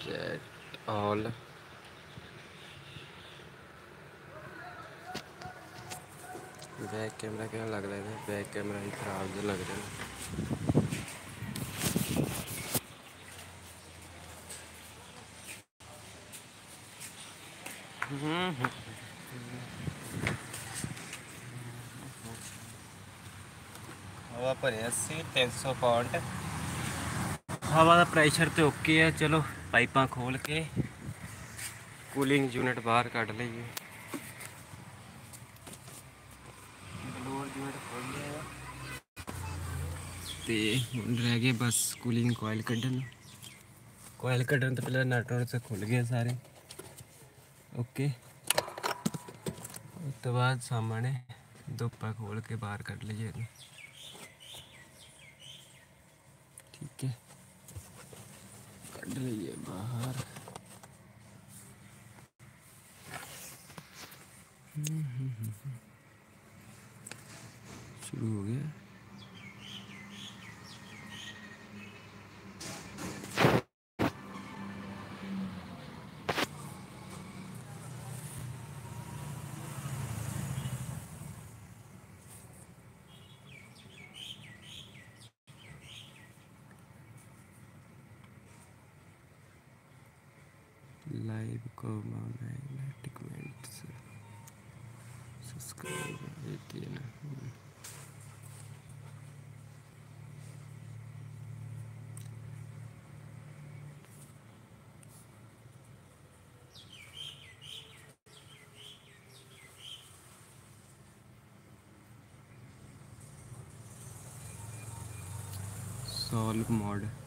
Chat all. Back camera क्या लग रहा है? बैक कैमरा ही खराब जो लग रहा है। हवा भरे 80-300 पॉइंट। हवा का प्रैशर तो ओके है। चलो पाइपा खोल के कूलिंग यूनिट बाहर कढ़ लीए। ब्लोअर यूनिट खोल लिया तो हुण रह गए बस कूलिंग कोयल कढ़न। कोयल कढ़न तो पहले नट नट से खुल गए सारे। ओके उस तो बाद सामने धुप्पा खोल के बाहर कढ़ लीए। ठीक है कढ़ लीए बाहर। शुरू हो गया। लाइव को कमेंट सब्सक्राइब ये ना। Solve mod